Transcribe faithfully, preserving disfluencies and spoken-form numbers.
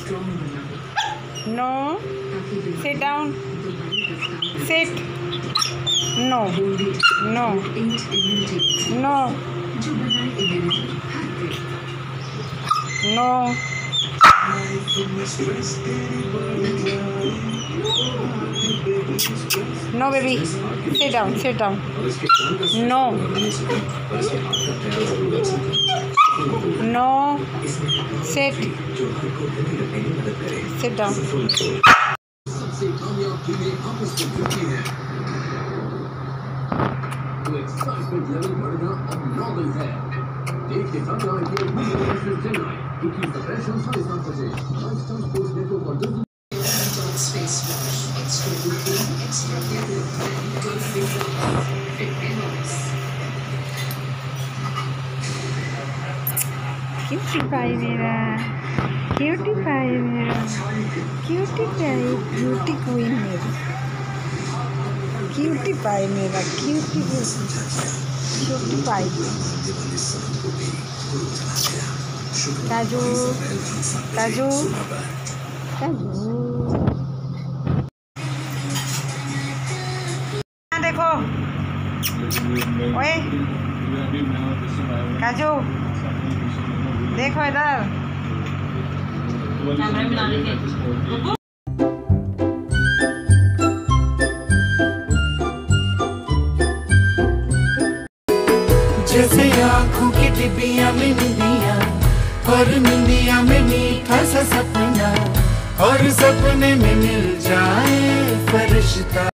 No. Sit down. Sit. No. No. No. No. No, baby. Sit down. Sit down. No. No. Sit. Sit down. तो excitement level बढ़ना अब normal है। देश के सब नाम के इंटरनेशनल चेन्नई इक्कीस अप्रैल शाम साढ़े सात बजे लाइफस्टाइल स्पोर्ट्स नेटवर्क पर Disney space extra gluten extra cutie pie मेरा, क्यूटी पाई मेरा, क्यूटी पाई, ब्यूटी क्वीन मेरी, क्यूटी पाई मेरा, क्यूटी क्यूटी पाई। काजू काजू काजू देखो, ओए काजू देखो इधर। जैसे आँखों की डिबिया में निंदिया और निंदिया में मीठा सा सपना और सपने में मिल जाए फरिश्ता।